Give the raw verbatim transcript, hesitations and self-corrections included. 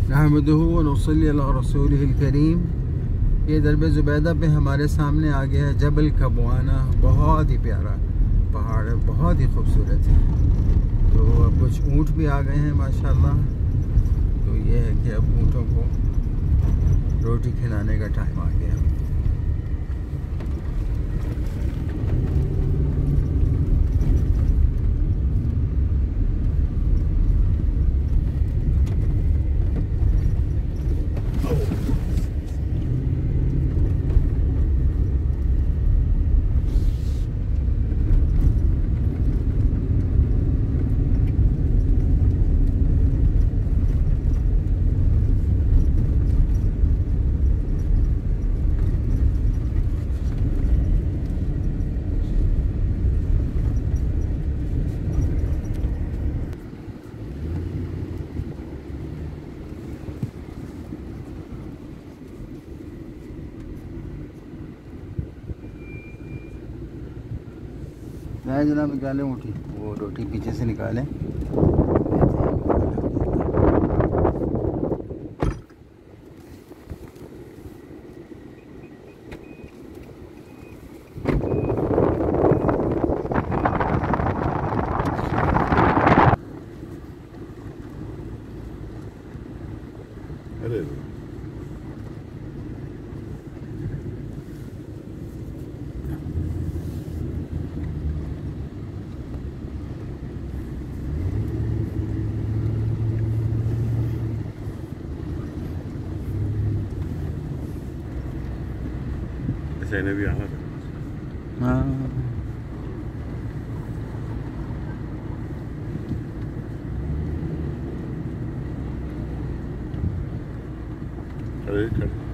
नहमदुहु व नसल्ली अला रसूलिहिल करीम। ये दरब ज़ुबैदा पे हमारे सामने आ गया है जबल कबवाना। बहुत ही प्यारा पहाड़ है, बहुत ही खूबसूरत है। तो अब कुछ ऊँट भी आ गए हैं माशाल्लाह। तो ये है कि अब ऊँटों को रोटी खिलाने का टाइम आ गया। नहीं जनाब, निकालें ऊँटी, वो रोटी पीछे से निकालें। अरे ऐसा इन्हें भी आना था। हाँ अरे